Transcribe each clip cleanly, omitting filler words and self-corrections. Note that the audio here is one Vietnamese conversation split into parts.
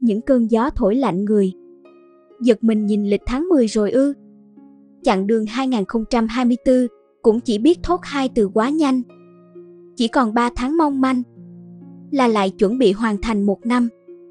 Những cơn gió thổi lạnh người. Giật mình nhìn lịch tháng 10 rồi ư? Chặng đường 2024 cũng chỉ biết thốt hai từ quá nhanh. Chỉ còn 3 tháng mong manh là lại chuẩn bị hoàn thành một năm.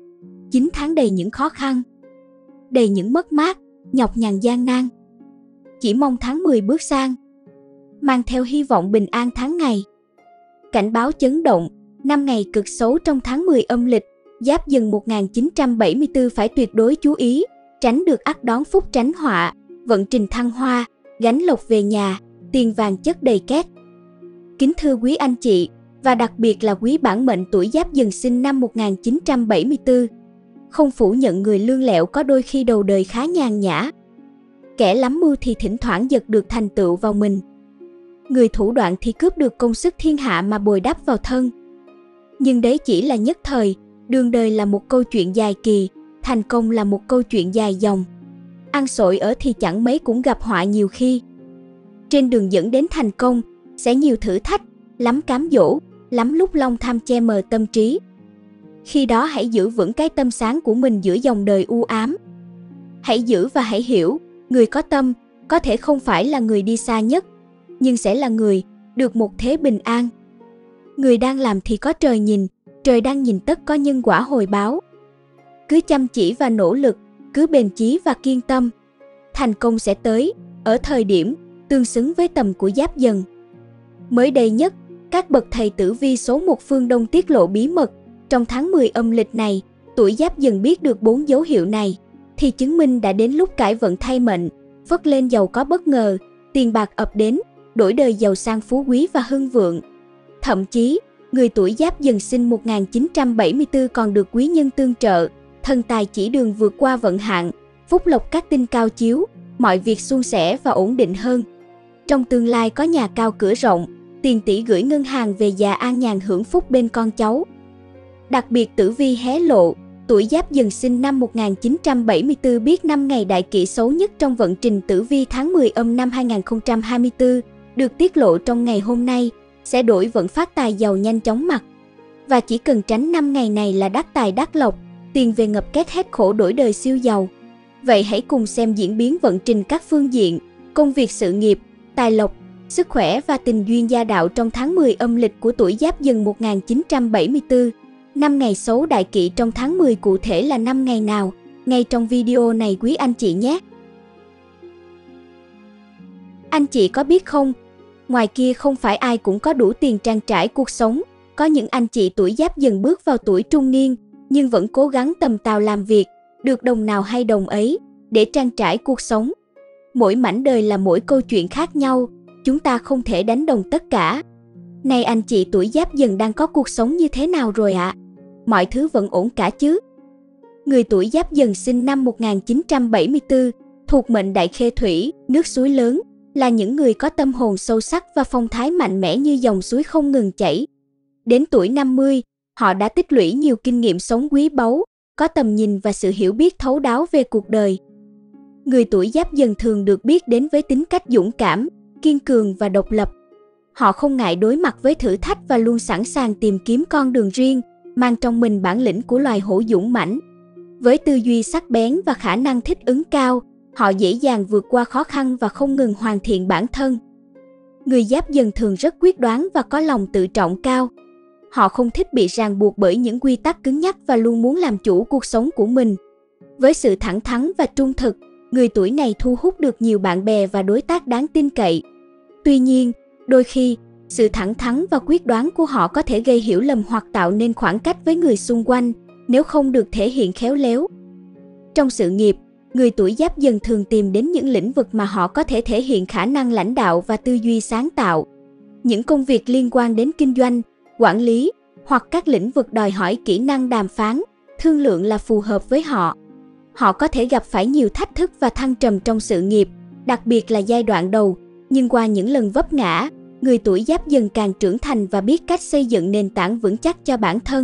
9 tháng đầy những khó khăn, đầy những mất mát, nhọc nhằn gian nan. Chỉ mong tháng 10 bước sang, mang theo hy vọng bình an tháng ngày. Cảnh báo chấn động, 5 ngày cực xấu trong tháng 10 âm lịch, Giáp Dần 1974 phải tuyệt đối chú ý, tránh được ắt đón phúc tránh họa, vận trình thăng hoa, gánh lộc về nhà, tiền vàng chất đầy két. Kính thưa quý anh chị, và đặc biệt là quý bản mệnh tuổi Giáp Dần sinh năm 1974, không phủ nhận người lương lẹo có đôi khi đầu đời khá nhàn nhã. Kẻ lắm mưu thì thỉnh thoảng giật được thành tựu vào mình. Người thủ đoạn thì cướp được công sức thiên hạ mà bồi đắp vào thân. Nhưng đấy chỉ là nhất thời, đường đời là một câu chuyện dài kỳ, thành công là một câu chuyện dài dòng. Ăn xổi ở thì chẳng mấy cũng gặp họa nhiều khi. Trên đường dẫn đến thành công, sẽ nhiều thử thách, lắm cám dỗ, lắm lúc long tham che mờ tâm trí. Khi đó hãy giữ vững cái tâm sáng của mình giữa dòng đời u ám. Hãy giữ và hãy hiểu, người có tâm có thể không phải là người đi xa nhất, nhưng sẽ là người được một thế bình an. Người đang làm thì có trời nhìn, trời đang nhìn tất có nhân quả hồi báo. Cứ chăm chỉ và nỗ lực, cứ bền chí và kiên tâm. Thành công sẽ tới, ở thời điểm tương xứng với tầm của Giáp Dần. Mới đây nhất, các bậc thầy tử vi số 1 phương Đông tiết lộ bí mật. Trong tháng 10 âm lịch này, tuổi Giáp Dần biết được 4 dấu hiệu này, thì chứng minh đã đến lúc cải vận thay mệnh, phất lên giàu có bất ngờ, tiền bạc ập đến, đổi đời giàu sang phú quý và hưng vượng. Thậm chí, người tuổi Giáp Dần sinh 1974 còn được quý nhân tương trợ, thần tài chỉ đường vượt qua vận hạn, phúc lộc các tinh cao chiếu, mọi việc suôn sẻ và ổn định hơn. Trong tương lai có nhà cao cửa rộng, tiền tỷ gửi ngân hàng về già an nhàn hưởng phúc bên con cháu. Đặc biệt tử vi hé lộ, tuổi Giáp Dần sinh năm 1974 biết 5 ngày đại kỷ xấu nhất trong vận trình tử vi tháng 10 âm năm 2024, được tiết lộ trong ngày hôm nay, sẽ đổi vận phát tài giàu nhanh chóng mặt. Và chỉ cần tránh 5 ngày này là đắc tài đắc lộc, tiền về ngập két hết khổ đổi đời siêu giàu. Vậy hãy cùng xem diễn biến vận trình các phương diện, công việc sự nghiệp, tài lộc, sức khỏe và tình duyên gia đạo trong tháng 10 âm lịch của tuổi Giáp Dần 1974. 5 ngày xấu đại kỵ trong tháng 10 cụ thể là 5 ngày nào? Ngay trong video này quý anh chị nhé! Anh chị có biết không? Ngoài kia không phải ai cũng có đủ tiền trang trải cuộc sống. Có những anh chị tuổi Giáp Dần bước vào tuổi trung niên, nhưng vẫn cố gắng tầm tào làm việc, được đồng nào hay đồng ấy, để trang trải cuộc sống. Mỗi mảnh đời là mỗi câu chuyện khác nhau, chúng ta không thể đánh đồng tất cả. Này anh chị tuổi Giáp Dần đang có cuộc sống như thế nào rồi ạ? Mọi thứ vẫn ổn cả chứ? Người tuổi Giáp Dần sinh năm 1974, thuộc mệnh Đại Khê Thủy, nước suối lớn, là những người có tâm hồn sâu sắc và phong thái mạnh mẽ như dòng suối không ngừng chảy. Đến tuổi 50, họ đã tích lũy nhiều kinh nghiệm sống quý báu, có tầm nhìn và sự hiểu biết thấu đáo về cuộc đời. Người tuổi Giáp Dần thường được biết đến với tính cách dũng cảm, kiên cường và độc lập. Họ không ngại đối mặt với thử thách và luôn sẵn sàng tìm kiếm con đường riêng, mang trong mình bản lĩnh của loài hổ dũng mãnh. Với tư duy sắc bén và khả năng thích ứng cao, họ dễ dàng vượt qua khó khăn và không ngừng hoàn thiện bản thân. Người Giáp Dần thường rất quyết đoán và có lòng tự trọng cao. Họ không thích bị ràng buộc bởi những quy tắc cứng nhắc và luôn muốn làm chủ cuộc sống của mình. Với sự thẳng thắn và trung thực, người tuổi này thu hút được nhiều bạn bè và đối tác đáng tin cậy. Tuy nhiên, đôi khi, sự thẳng thắn và quyết đoán của họ có thể gây hiểu lầm hoặc tạo nên khoảng cách với người xung quanh, nếu không được thể hiện khéo léo. Trong sự nghiệp, người tuổi Giáp Dần thường tìm đến những lĩnh vực mà họ có thể thể hiện khả năng lãnh đạo và tư duy sáng tạo. Những công việc liên quan đến kinh doanh, quản lý hoặc các lĩnh vực đòi hỏi kỹ năng đàm phán, thương lượng là phù hợp với họ. Họ có thể gặp phải nhiều thách thức và thăng trầm trong sự nghiệp, đặc biệt là giai đoạn đầu, nhưng qua những lần vấp ngã, người tuổi Giáp Dần càng trưởng thành và biết cách xây dựng nền tảng vững chắc cho bản thân.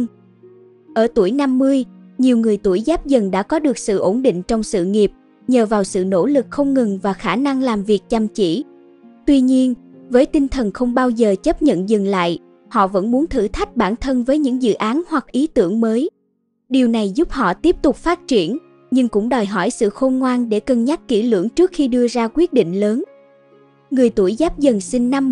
Ở tuổi 50, nhiều người tuổi Giáp Dần đã có được sự ổn định trong sự nghiệp, nhờ vào sự nỗ lực không ngừng và khả năng làm việc chăm chỉ. Tuy nhiên, với tinh thần không bao giờ chấp nhận dừng lại, họ vẫn muốn thử thách bản thân với những dự án hoặc ý tưởng mới. Điều này giúp họ tiếp tục phát triển, nhưng cũng đòi hỏi sự khôn ngoan để cân nhắc kỹ lưỡng trước khi đưa ra quyết định lớn. Người tuổi Giáp Dần sinh năm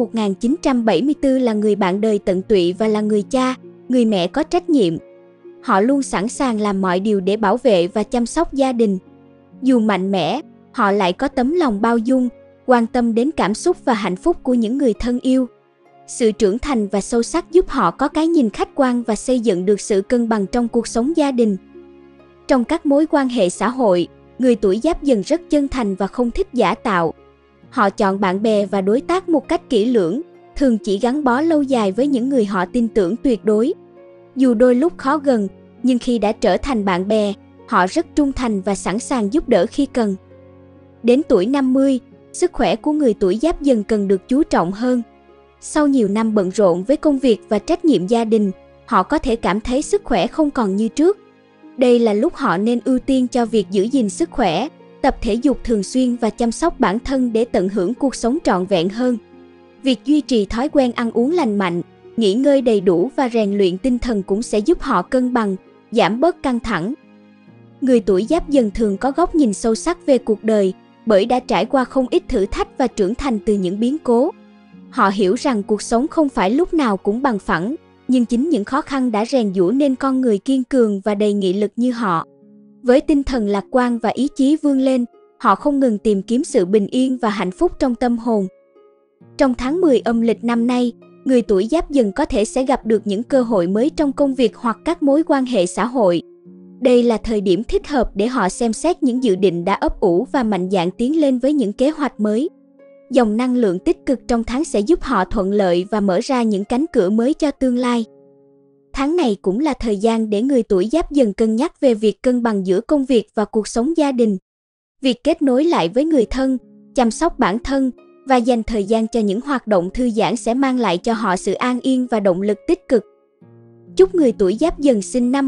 1974 là người bạn đời tận tụy và là người cha, người mẹ có trách nhiệm. Họ luôn sẵn sàng làm mọi điều để bảo vệ và chăm sóc gia đình. Dù mạnh mẽ, họ lại có tấm lòng bao dung, quan tâm đến cảm xúc và hạnh phúc của những người thân yêu. Sự trưởng thành và sâu sắc giúp họ có cái nhìn khách quan và xây dựng được sự cân bằng trong cuộc sống gia đình. Trong các mối quan hệ xã hội, người tuổi Giáp Dần rất chân thành và không thích giả tạo. Họ chọn bạn bè và đối tác một cách kỹ lưỡng, thường chỉ gắn bó lâu dài với những người họ tin tưởng tuyệt đối. Dù đôi lúc khó gần, nhưng khi đã trở thành bạn bè, họ rất trung thành và sẵn sàng giúp đỡ khi cần. Đến tuổi 50, sức khỏe của người tuổi Giáp Dần cần được chú trọng hơn. Sau nhiều năm bận rộn với công việc và trách nhiệm gia đình, họ có thể cảm thấy sức khỏe không còn như trước. Đây là lúc họ nên ưu tiên cho việc giữ gìn sức khỏe, tập thể dục thường xuyên và chăm sóc bản thân để tận hưởng cuộc sống trọn vẹn hơn. Việc duy trì thói quen ăn uống lành mạnh, nghỉ ngơi đầy đủ và rèn luyện tinh thần cũng sẽ giúp họ cân bằng, giảm bớt căng thẳng. Người tuổi Giáp Dần thường có góc nhìn sâu sắc về cuộc đời, bởi đã trải qua không ít thử thách và trưởng thành từ những biến cố. Họ hiểu rằng cuộc sống không phải lúc nào cũng bằng phẳng, nhưng chính những khó khăn đã rèn giũa nên con người kiên cường và đầy nghị lực như họ. Với tinh thần lạc quan và ý chí vươn lên, họ không ngừng tìm kiếm sự bình yên và hạnh phúc trong tâm hồn. Trong tháng 10 âm lịch năm nay, người tuổi Giáp Dần có thể sẽ gặp được những cơ hội mới trong công việc hoặc các mối quan hệ xã hội. Đây là thời điểm thích hợp để họ xem xét những dự định đã ấp ủ và mạnh dạn tiến lên với những kế hoạch mới. Dòng năng lượng tích cực trong tháng sẽ giúp họ thuận lợi và mở ra những cánh cửa mới cho tương lai. Tháng này cũng là thời gian để người tuổi Giáp Dần cân nhắc về việc cân bằng giữa công việc và cuộc sống gia đình. Việc kết nối lại với người thân, chăm sóc bản thân và dành thời gian cho những hoạt động thư giãn sẽ mang lại cho họ sự an yên và động lực tích cực. Chúc người tuổi Giáp Dần sinh năm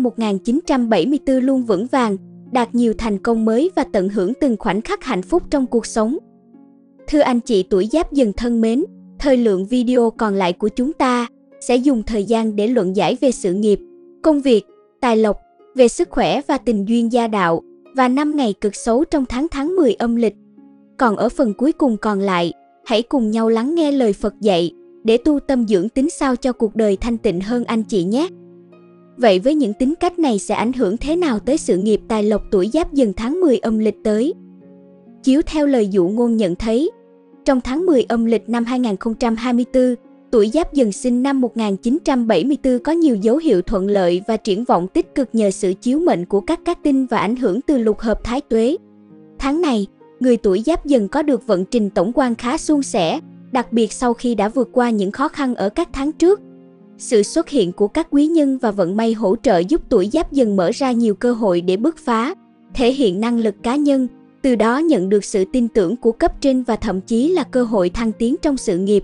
1974 luôn vững vàng, đạt nhiều thành công mới và tận hưởng từng khoảnh khắc hạnh phúc trong cuộc sống. Thưa anh chị tuổi Giáp Dần thân mến, thời lượng video còn lại của chúng ta sẽ dùng thời gian để luận giải về sự nghiệp, công việc, tài lộc, về sức khỏe và tình duyên gia đạo và 5 ngày cực xấu trong tháng 10 âm lịch. Còn ở phần cuối cùng còn lại, hãy cùng nhau lắng nghe lời Phật dạy để tu tâm dưỡng tính sao cho cuộc đời thanh tịnh hơn anh chị nhé. Vậy với những tính cách này sẽ ảnh hưởng thế nào tới sự nghiệp tài lộc tuổi Giáp Dần tháng 10 âm lịch tới? Chiếu theo lời dụ ngôn nhận thấy, trong tháng 10 âm lịch năm 2024, tuổi Giáp Dần sinh năm 1974 có nhiều dấu hiệu thuận lợi và triển vọng tích cực nhờ sự chiếu mệnh của các tinh và ảnh hưởng từ lục hợp thái tuế. Tháng này, người tuổi Giáp Dần có được vận trình tổng quan khá suôn sẻ, đặc biệt sau khi đã vượt qua những khó khăn ở các tháng trước. Sự xuất hiện của các quý nhân và vận may hỗ trợ giúp tuổi Giáp Dần mở ra nhiều cơ hội để bứt phá, thể hiện năng lực cá nhân, từ đó nhận được sự tin tưởng của cấp trên và thậm chí là cơ hội thăng tiến trong sự nghiệp.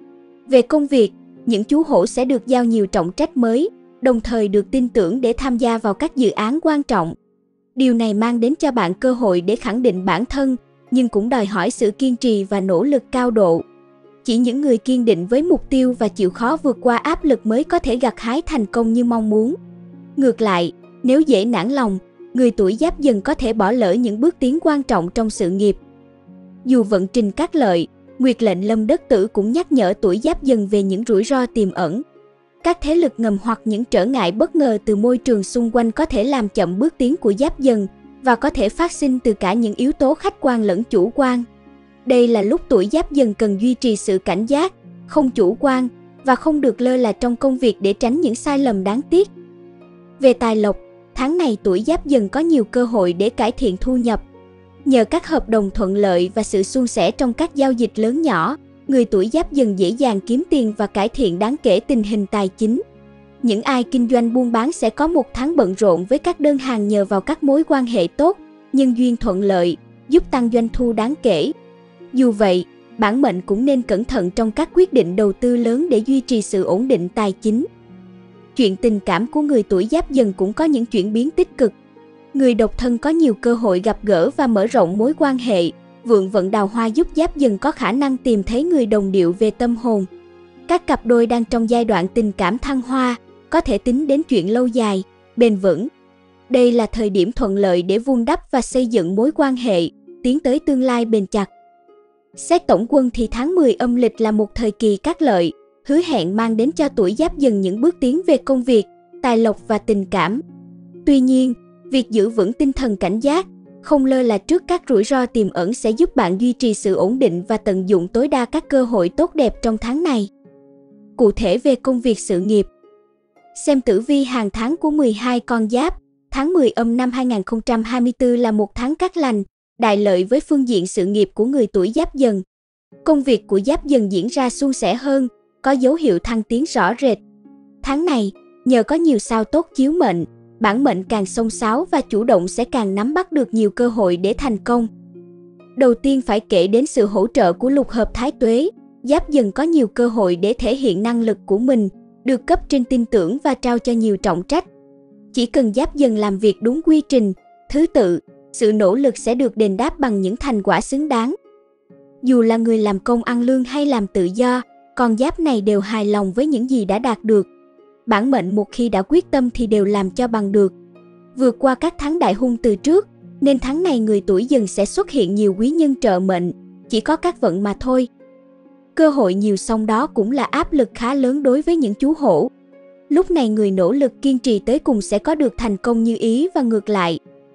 Về công việc, những chú hổ sẽ được giao nhiều trọng trách mới, đồng thời được tin tưởng để tham gia vào các dự án quan trọng. Điều này mang đến cho bạn cơ hội để khẳng định bản thân, nhưng cũng đòi hỏi sự kiên trì và nỗ lực cao độ. Chỉ những người kiên định với mục tiêu và chịu khó vượt qua áp lực mới có thể gặt hái thành công như mong muốn. Ngược lại, nếu dễ nản lòng, người tuổi Giáp Dần có thể bỏ lỡ những bước tiến quan trọng trong sự nghiệp. Dù vận trình cát lợi, Nguyệt lệnh Lâm Đất Tử cũng nhắc nhở tuổi Giáp Dần về những rủi ro tiềm ẩn. Các thế lực ngầm hoặc những trở ngại bất ngờ từ môi trường xung quanh có thể làm chậm bước tiến của Giáp Dần và có thể phát sinh từ cả những yếu tố khách quan lẫn chủ quan. Đây là lúc tuổi Giáp Dần cần duy trì sự cảnh giác, không chủ quan và không được lơ là trong công việc để tránh những sai lầm đáng tiếc. Về tài lộc, tháng này tuổi Giáp Dần có nhiều cơ hội để cải thiện thu nhập. Nhờ các hợp đồng thuận lợi và sự suôn sẻ trong các giao dịch lớn nhỏ, người tuổi Giáp Dần dễ dàng kiếm tiền và cải thiện đáng kể tình hình tài chính. Những ai kinh doanh buôn bán sẽ có một tháng bận rộn với các đơn hàng nhờ vào các mối quan hệ tốt, nhân duyên thuận lợi, giúp tăng doanh thu đáng kể. Dù vậy, bản mệnh cũng nên cẩn thận trong các quyết định đầu tư lớn để duy trì sự ổn định tài chính. Chuyện tình cảm của người tuổi Giáp Dần cũng có những chuyển biến tích cực. Người độc thân có nhiều cơ hội gặp gỡ và mở rộng mối quan hệ. Vượng vận đào hoa giúp Giáp Dần có khả năng tìm thấy người đồng điệu về tâm hồn. Các cặp đôi đang trong giai đoạn tình cảm thăng hoa, có thể tính đến chuyện lâu dài, bền vững. Đây là thời điểm thuận lợi để vun đắp và xây dựng mối quan hệ, tiến tới tương lai bền chặt. Xét tổng quân thì tháng 10 âm lịch là một thời kỳ cát lợi, hứa hẹn mang đến cho tuổi Giáp Dần những bước tiến về công việc, tài lộc và tình cảm. Tuy nhiên, việc giữ vững tinh thần cảnh giác, không lơ là trước các rủi ro tiềm ẩn sẽ giúp bạn duy trì sự ổn định và tận dụng tối đa các cơ hội tốt đẹp trong tháng này. Cụ thể về công việc sự nghiệp. Xem tử vi hàng tháng của 12 con Giáp, tháng 10 âm năm 2024 là một tháng cát lành, đại lợi với phương diện sự nghiệp của người tuổi Giáp Dần. Công việc của Giáp Dần diễn ra suôn sẻ hơn, có dấu hiệu thăng tiến rõ rệt. Tháng này, nhờ có nhiều sao tốt chiếu mệnh, bản mệnh càng xông xáo và chủ động sẽ càng nắm bắt được nhiều cơ hội để thành công. Đầu tiên phải kể đến sự hỗ trợ của lục hợp Thái Tuế, Giáp Dần có nhiều cơ hội để thể hiện năng lực của mình, được cấp trên tin tưởng và trao cho nhiều trọng trách. Chỉ cần Giáp Dần làm việc đúng quy trình, thứ tự, sự nỗ lực sẽ được đền đáp bằng những thành quả xứng đáng. Dù là người làm công ăn lương hay làm tự do, con Giáp này đều hài lòng với những gì đã đạt được. Bản mệnh một khi đã quyết tâm thì đều làm cho bằng được. Vượt qua các tháng đại hung từ trước, nên tháng này người tuổi Dần sẽ xuất hiện nhiều quý nhân trợ mệnh, chỉ có các vận mà thôi. Cơ hội nhiều song đó cũng là áp lực khá lớn đối với những chú hổ. Lúc này người nỗ lực kiên trì tới cùng sẽ có được thành công như ý và ngược lại.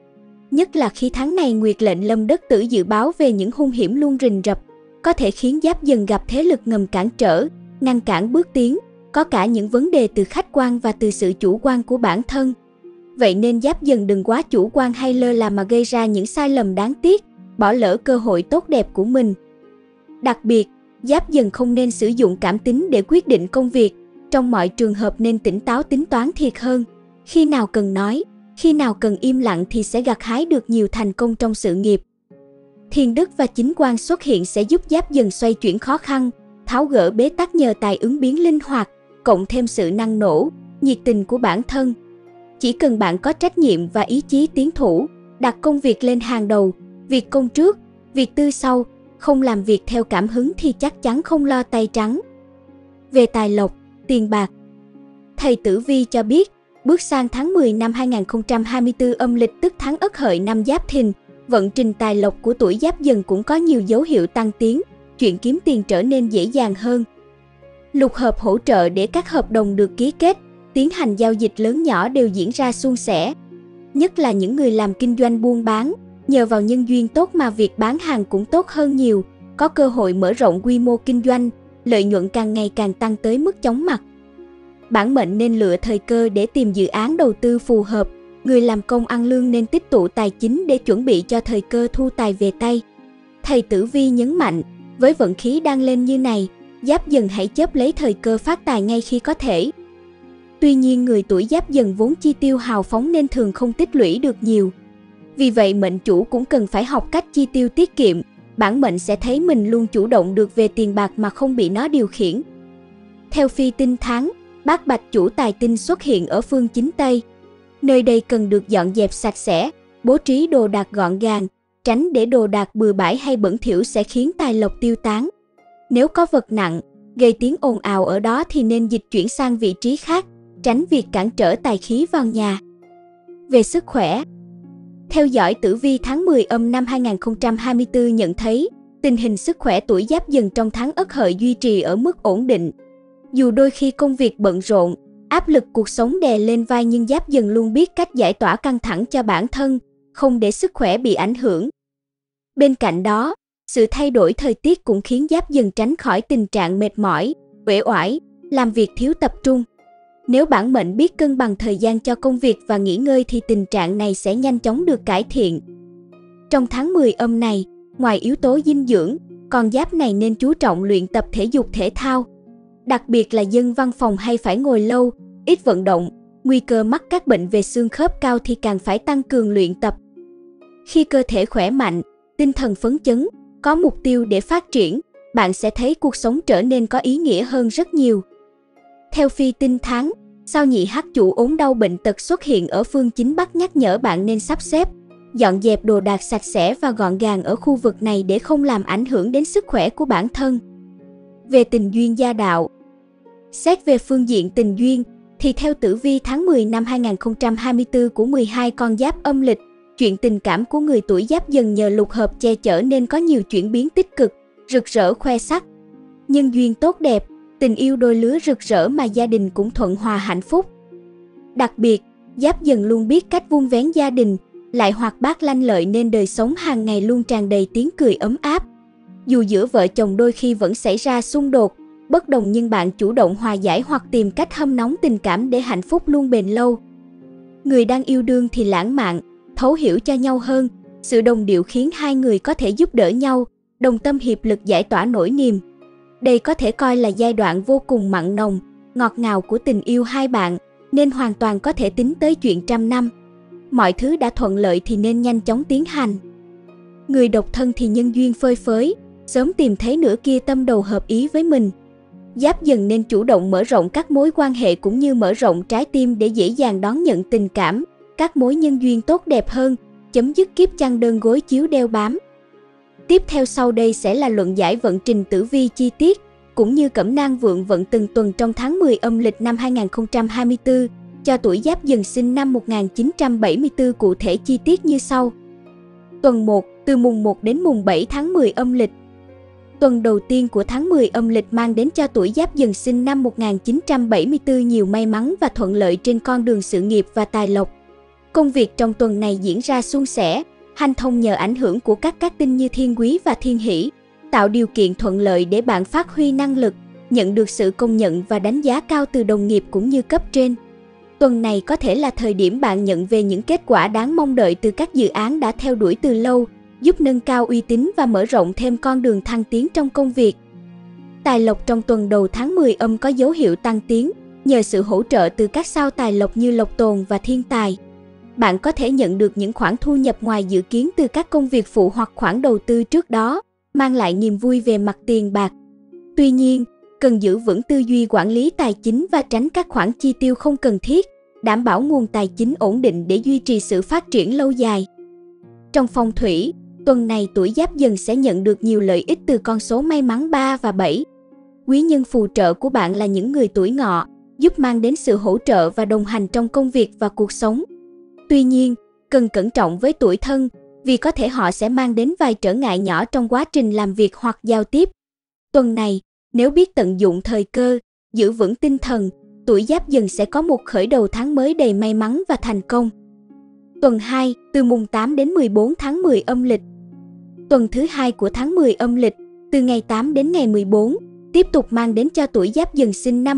Nhất là khi tháng này Nguyệt lệnh Lâm Đất Tử dự báo về những hung hiểm luôn rình rập, có thể khiến Giáp Dần gặp thế lực ngầm cản trở, ngăn cản bước tiến, có cả những vấn đề từ khách quan và từ sự chủ quan của bản thân. Vậy nên Giáp Dần đừng quá chủ quan hay lơ là mà gây ra những sai lầm đáng tiếc, bỏ lỡ cơ hội tốt đẹp của mình. Đặc biệt, Giáp Dần không nên sử dụng cảm tính để quyết định công việc, trong mọi trường hợp nên tỉnh táo tính toán thiệt hơn. Khi nào cần nói, khi nào cần im lặng thì sẽ gặt hái được nhiều thành công trong sự nghiệp. Thiên đức và chính quan xuất hiện sẽ giúp Giáp Dần xoay chuyển khó khăn, tháo gỡ bế tắc nhờ tài ứng biến linh hoạt, cộng thêm sự năng nổ, nhiệt tình của bản thân. Chỉ cần bạn có trách nhiệm và ý chí tiến thủ, đặt công việc lên hàng đầu, việc công trước, việc tư sau, không làm việc theo cảm hứng thì chắc chắn không lo tay trắng. Về tài lộc, tiền bạc, thầy Tử Vi cho biết, bước sang tháng 10 năm 2024 âm lịch tức tháng Ất Hợi năm Giáp Thìn, vận trình tài lộc của tuổi Giáp Dần cũng có nhiều dấu hiệu tăng tiến, chuyện kiếm tiền trở nên dễ dàng hơn. Lục hợp hỗ trợ để các hợp đồng được ký kết, tiến hành giao dịch lớn nhỏ đều diễn ra suôn sẻ. Nhất là những người làm kinh doanh buôn bán, nhờ vào nhân duyên tốt mà việc bán hàng cũng tốt hơn nhiều, có cơ hội mở rộng quy mô kinh doanh, lợi nhuận càng ngày càng tăng tới mức chóng mặt. Bản mệnh nên lựa thời cơ để tìm dự án đầu tư phù hợp, người làm công ăn lương nên tích tụ tài chính để chuẩn bị cho thời cơ thu tài về tay. Thầy Tử Vi nhấn mạnh, với vận khí đang lên như này, Giáp Dần hãy chớp lấy thời cơ phát tài ngay khi có thể. Tuy nhiên người tuổi Giáp Dần vốn chi tiêu hào phóng nên thường không tích lũy được nhiều. Vì vậy mệnh chủ cũng cần phải học cách chi tiêu tiết kiệm, bản mệnh sẽ thấy mình luôn chủ động được về tiền bạc mà không bị nó điều khiển. Theo phi tinh tháng, Bát Bạch chủ tài tinh xuất hiện ở phương chính Tây. Nơi đây cần được dọn dẹp sạch sẽ, bố trí đồ đạc gọn gàng, tránh để đồ đạc bừa bãi hay bẩn thỉu sẽ khiến tài lộc tiêu tán. Nếu có vật nặng, gây tiếng ồn ào ở đó thì nên dịch chuyển sang vị trí khác, tránh việc cản trở tài khí vào nhà. Về sức khỏe, theo dõi tử vi tháng 10 âm năm 2024 nhận thấy, tình hình sức khỏe tuổi Giáp Dần trong tháng Ất Hợi duy trì ở mức ổn định. Dù đôi khi công việc bận rộn, áp lực cuộc sống đè lên vai nhưng Giáp Dần luôn biết cách giải tỏa căng thẳng cho bản thân, không để sức khỏe bị ảnh hưởng. Bên cạnh đó, sự thay đổi thời tiết cũng khiến Giáp Dần tránh khỏi tình trạng mệt mỏi, uể oải, làm việc thiếu tập trung. Nếu bản mệnh biết cân bằng thời gian cho công việc và nghỉ ngơi thì tình trạng này sẽ nhanh chóng được cải thiện. Trong tháng 10 âm này, ngoài yếu tố dinh dưỡng, con Giáp này nên chú trọng luyện tập thể dục thể thao. Đặc biệt là dân văn phòng hay phải ngồi lâu, ít vận động, nguy cơ mắc các bệnh về xương khớp cao thì càng phải tăng cường luyện tập. Khi cơ thể khỏe mạnh, tinh thần phấn chấn, có mục tiêu để phát triển, bạn sẽ thấy cuộc sống trở nên có ý nghĩa hơn rất nhiều. Theo phi tinh tháng, sao Nhị Hắc chủ ốm đau bệnh tật xuất hiện ở phương chính Bắc nhắc nhở bạn nên sắp xếp, dọn dẹp đồ đạc sạch sẽ và gọn gàng ở khu vực này để không làm ảnh hưởng đến sức khỏe của bản thân. Về tình duyên gia đạo, xét về phương diện tình duyên, thì theo tử vi tháng 10 năm 2024 của 12 con giáp âm lịch, chuyện tình cảm của người tuổi Giáp Dần nhờ lục hợp che chở nên có nhiều chuyển biến tích cực, rực rỡ khoe sắc. Nhân duyên tốt đẹp, tình yêu đôi lứa rực rỡ mà gia đình cũng thuận hòa hạnh phúc. Đặc biệt, Giáp Dần luôn biết cách vun vén gia đình, lại hoạt bát lanh lợi nên đời sống hàng ngày luôn tràn đầy tiếng cười ấm áp. Dù giữa vợ chồng đôi khi vẫn xảy ra xung đột, bất đồng nhưng bạn chủ động hòa giải hoặc tìm cách hâm nóng tình cảm để hạnh phúc luôn bền lâu. Người đang yêu đương thì lãng mạn, thấu hiểu cho nhau hơn, sự đồng điệu khiến hai người có thể giúp đỡ nhau, đồng tâm hiệp lực giải tỏa nỗi niềm. Đây có thể coi là giai đoạn vô cùng mặn nồng, ngọt ngào của tình yêu hai bạn, nên hoàn toàn có thể tính tới chuyện trăm năm. Mọi thứ đã thuận lợi thì nên nhanh chóng tiến hành. Người độc thân thì nhân duyên phơi phới, sớm tìm thấy nửa kia tâm đầu hợp ý với mình. Giáp Dần nên chủ động mở rộng các mối quan hệ cũng như mở rộng trái tim để dễ dàng đón nhận tình cảm, các mối nhân duyên tốt đẹp hơn, chấm dứt kiếp chăn đơn gối chiếu đeo bám. Tiếp theo sau đây sẽ là luận giải vận trình tử vi chi tiết, cũng như cẩm nang vượng vận từng tuần trong tháng 10 âm lịch năm 2024, cho tuổi Giáp Dần sinh năm 1974 cụ thể chi tiết như sau. Tuần 1, từ mùng 1 đến mùng 7 tháng 10 âm lịch. Tuần đầu tiên của tháng 10 âm lịch mang đến cho tuổi Giáp Dần sinh năm 1974 nhiều may mắn và thuận lợi trên con đường sự nghiệp và tài lộc. Công việc trong tuần này diễn ra suôn sẻ, hanh thông nhờ ảnh hưởng của các tinh như thiên quý và thiên hỷ, tạo điều kiện thuận lợi để bạn phát huy năng lực, nhận được sự công nhận và đánh giá cao từ đồng nghiệp cũng như cấp trên. Tuần này có thể là thời điểm bạn nhận về những kết quả đáng mong đợi từ các dự án đã theo đuổi từ lâu, giúp nâng cao uy tín và mở rộng thêm con đường thăng tiến trong công việc. Tài lộc trong tuần đầu tháng 10 âm có dấu hiệu tăng tiến, nhờ sự hỗ trợ từ các sao tài lộc như Lộc Tồn và Thiên Tài. Bạn có thể nhận được những khoản thu nhập ngoài dự kiến từ các công việc phụ hoặc khoản đầu tư trước đó, mang lại niềm vui về mặt tiền bạc. Tuy nhiên, cần giữ vững tư duy quản lý tài chính và tránh các khoản chi tiêu không cần thiết, đảm bảo nguồn tài chính ổn định để duy trì sự phát triển lâu dài. Trong phong thủy, tuần này tuổi Giáp Dần sẽ nhận được nhiều lợi ích từ con số may mắn 3 và 7. Quý nhân phù trợ của bạn là những người tuổi Ngọ, giúp mang đến sự hỗ trợ và đồng hành trong công việc và cuộc sống. Tuy nhiên, cần cẩn trọng với tuổi Thân, vì có thể họ sẽ mang đến vài trở ngại nhỏ trong quá trình làm việc hoặc giao tiếp. Tuần này, nếu biết tận dụng thời cơ, giữ vững tinh thần, tuổi Giáp Dần sẽ có một khởi đầu tháng mới đầy may mắn và thành công. Tuần 2, từ mùng 8 đến 14 tháng 10 âm lịch. Tuần thứ 2 của tháng 10 âm lịch, từ ngày 8 đến ngày 14, tiếp tục mang đến cho tuổi Giáp Dần sinh năm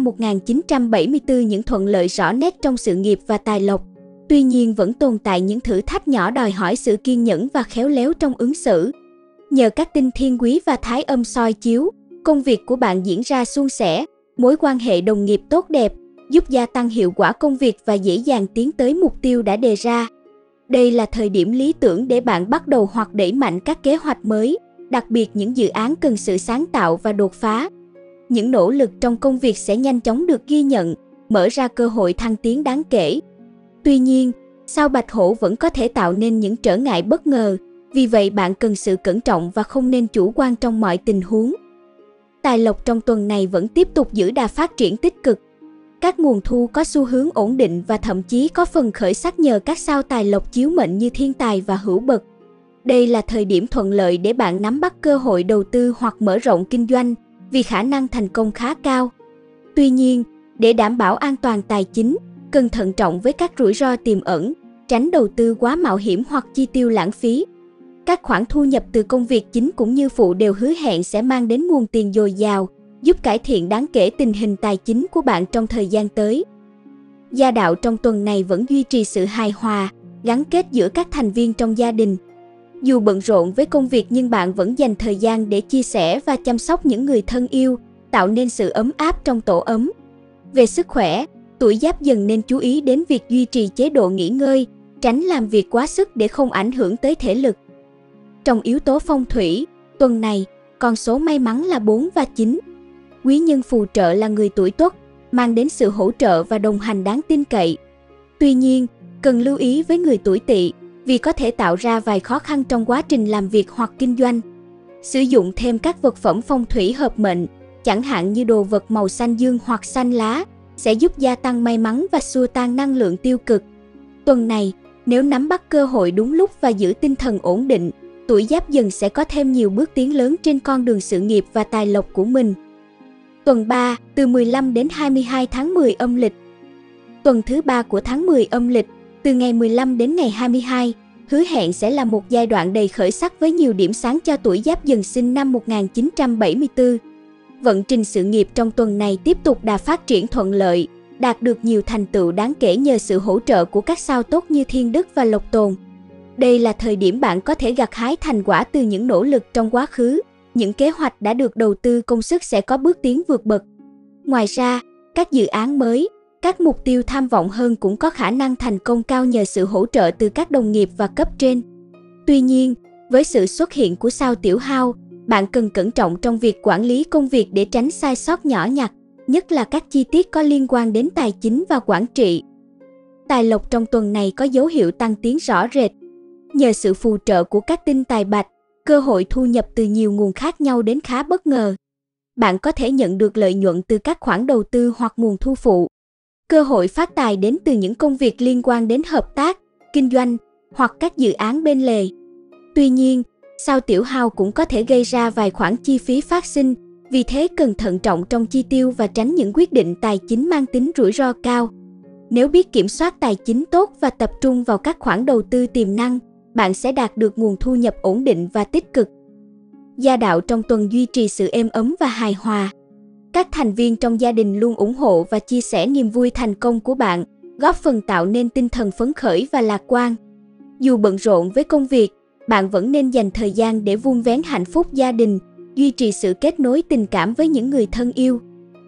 1974 những thuận lợi rõ nét trong sự nghiệp và tài lộc. Tuy nhiên vẫn tồn tại những thử thách nhỏ đòi hỏi sự kiên nhẫn và khéo léo trong ứng xử. Nhờ các tinh thiên quý và thái âm soi chiếu, công việc của bạn diễn ra suôn sẻ, mối quan hệ đồng nghiệp tốt đẹp, giúp gia tăng hiệu quả công việc và dễ dàng tiến tới mục tiêu đã đề ra. Đây là thời điểm lý tưởng để bạn bắt đầu hoặc đẩy mạnh các kế hoạch mới, đặc biệt những dự án cần sự sáng tạo và đột phá. Những nỗ lực trong công việc sẽ nhanh chóng được ghi nhận, mở ra cơ hội thăng tiến đáng kể. Tuy nhiên, sao Bạch Hổ vẫn có thể tạo nên những trở ngại bất ngờ, vì vậy bạn cần sự cẩn trọng và không nên chủ quan trong mọi tình huống. Tài lộc trong tuần này vẫn tiếp tục giữ đà phát triển tích cực. Các nguồn thu có xu hướng ổn định và thậm chí có phần khởi sắc nhờ các sao tài lộc chiếu mệnh như Thiên Tài và Hữu Bậc. Đây là thời điểm thuận lợi để bạn nắm bắt cơ hội đầu tư hoặc mở rộng kinh doanh, vì khả năng thành công khá cao. Tuy nhiên, để đảm bảo an toàn tài chính, cần thận trọng với các rủi ro tiềm ẩn, tránh đầu tư quá mạo hiểm hoặc chi tiêu lãng phí. Các khoản thu nhập từ công việc chính cũng như phụ đều hứa hẹn sẽ mang đến nguồn tiền dồi dào, giúp cải thiện đáng kể tình hình tài chính của bạn trong thời gian tới. Gia đạo trong tuần này vẫn duy trì sự hài hòa, gắn kết giữa các thành viên trong gia đình. Dù bận rộn với công việc nhưng bạn vẫn dành thời gian để chia sẻ và chăm sóc những người thân yêu, tạo nên sự ấm áp trong tổ ấm. Về sức khỏe, tuổi Giáp Dần nên chú ý đến việc duy trì chế độ nghỉ ngơi, tránh làm việc quá sức để không ảnh hưởng tới thể lực. Trong yếu tố phong thủy, tuần này, con số may mắn là 4 và 9. Quý nhân phù trợ là người tuổi Tuất, mang đến sự hỗ trợ và đồng hành đáng tin cậy. Tuy nhiên, cần lưu ý với người tuổi Tỵ, vì có thể tạo ra vài khó khăn trong quá trình làm việc hoặc kinh doanh. Sử dụng thêm các vật phẩm phong thủy hợp mệnh, chẳng hạn như đồ vật màu xanh dương hoặc xanh lá, sẽ giúp gia tăng may mắn và xua tan năng lượng tiêu cực. Tuần này, nếu nắm bắt cơ hội đúng lúc và giữ tinh thần ổn định, tuổi Giáp Dần sẽ có thêm nhiều bước tiến lớn trên con đường sự nghiệp và tài lộc của mình. Tuần 3, từ 15 đến 22 tháng 10 âm lịch. Tuần thứ 3 của tháng 10 âm lịch, từ ngày 15 đến ngày 22, hứa hẹn sẽ là một giai đoạn đầy khởi sắc với nhiều điểm sáng cho tuổi Giáp Dần sinh năm 1974. Vận trình sự nghiệp trong tuần này tiếp tục đà phát triển thuận lợi, đạt được nhiều thành tựu đáng kể nhờ sự hỗ trợ của các sao tốt như Thiên Đức và Lộc Tồn. Đây là thời điểm bạn có thể gặt hái thành quả từ những nỗ lực trong quá khứ, những kế hoạch đã được đầu tư công sức sẽ có bước tiến vượt bậc. Ngoài ra, các dự án mới, các mục tiêu tham vọng hơn cũng có khả năng thành công cao nhờ sự hỗ trợ từ các đồng nghiệp và cấp trên. Tuy nhiên, với sự xuất hiện của sao Tiểu Hao, bạn cần cẩn trọng trong việc quản lý công việc để tránh sai sót nhỏ nhặt, nhất là các chi tiết có liên quan đến tài chính và quản trị. Tài lộc trong tuần này có dấu hiệu tăng tiến rõ rệt. Nhờ sự phù trợ của các tinh tài bạch, cơ hội thu nhập từ nhiều nguồn khác nhau đến khá bất ngờ. Bạn có thể nhận được lợi nhuận từ các khoản đầu tư hoặc nguồn thu phụ. Cơ hội phát tài đến từ những công việc liên quan đến hợp tác, kinh doanh hoặc các dự án bên lề. Tuy nhiên, sao Tiểu Hao cũng có thể gây ra vài khoản chi phí phát sinh, vì thế cần thận trọng trong chi tiêu và tránh những quyết định tài chính mang tính rủi ro cao. Nếu biết kiểm soát tài chính tốt và tập trung vào các khoản đầu tư tiềm năng, bạn sẽ đạt được nguồn thu nhập ổn định và tích cực. Gia đạo trong tuần duy trì sự êm ấm và hài hòa. Các thành viên trong gia đình luôn ủng hộ và chia sẻ niềm vui thành công của bạn, góp phần tạo nên tinh thần phấn khởi và lạc quan. Dù bận rộn với công việc, bạn vẫn nên dành thời gian để vun vén hạnh phúc gia đình, duy trì sự kết nối tình cảm với những người thân yêu.